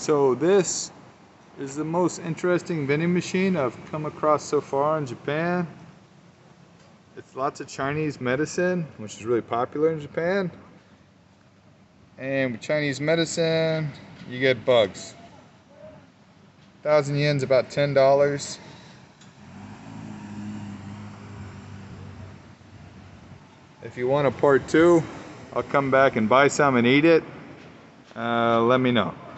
So this is the most interesting vending machine I've come across so far in Japan. It's lots of Chinese medicine, which is really popular in Japan. And with Chinese medicine, you get bugs. 1,000 yen's about $10. If you want a part two, I'll come back and buy some and eat it. Let me know.